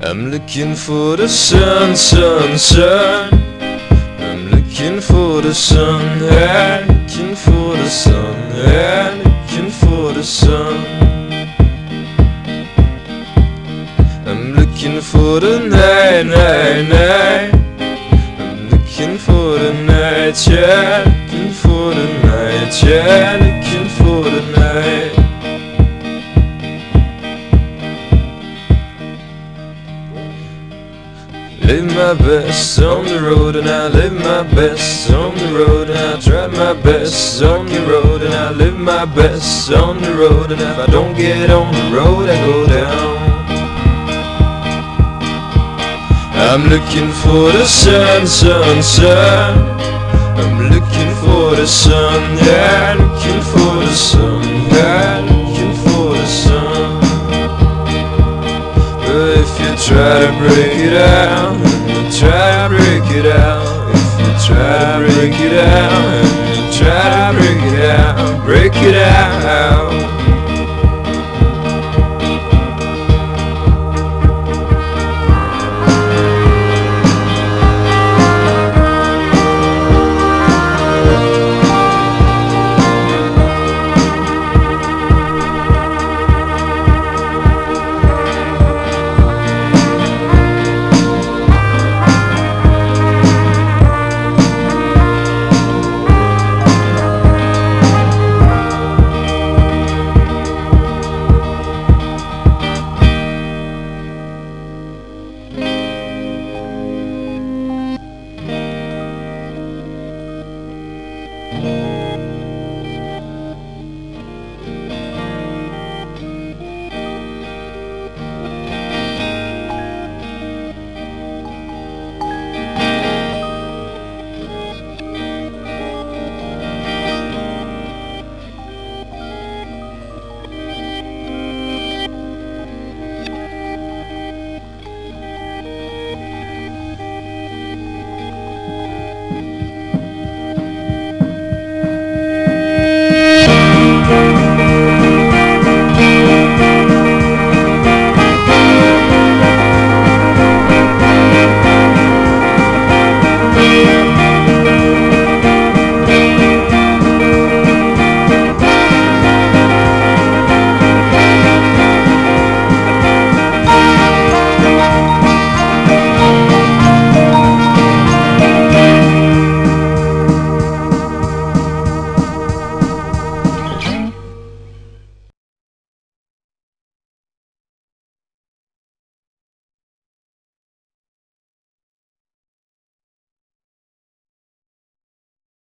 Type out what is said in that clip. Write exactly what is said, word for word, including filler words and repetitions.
I'm looking for the sun, sun, sun. I'm looking for the sun, yeah, looking for the sun, yeah, looking for the sun. I'm looking for the night, night, night. I'm looking for the night, yeah, looking for the night, yeah, looking for the night. Live my best on the road, and I live my best on the road, and I try my best on the road, and I live my best on the road, and if I don't get on the road, I go down. I'm looking for the sun, sun, sun. I'm looking for the sun, yeah, looking for the sun, yeah, looking for the sun. But if you try to break it out, and you try to break it out, if you try to break it out, and you try to break it out, break it out.